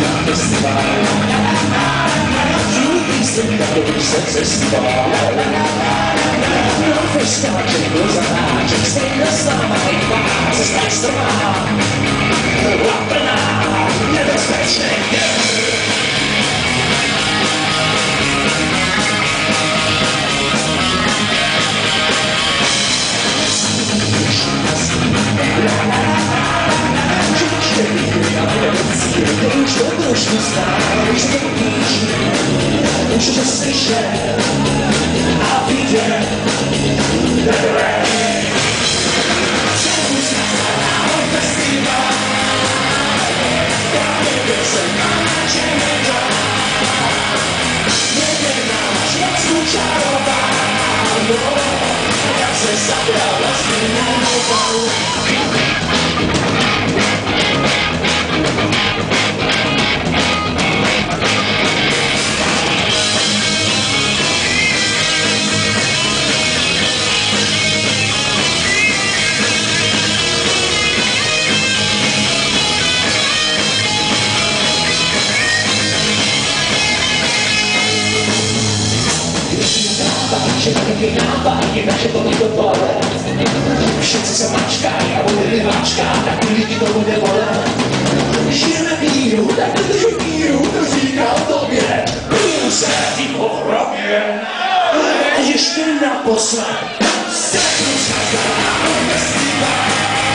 Inače to nikdo dole. Všichni se mačkají a bude vymačká, tak lidi to bude bolet. Žijeme víru, tak nedržuj víru, to říkal tobě. Piju se tím po hrobě, ještě naposled. Seknu zkazala festival,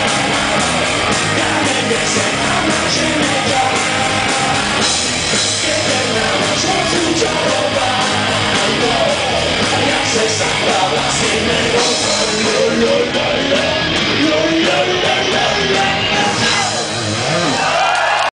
já nevěřím a naše nedá. Jeden na noc můžu čarovat, jak se sakra vlastně nedopadne.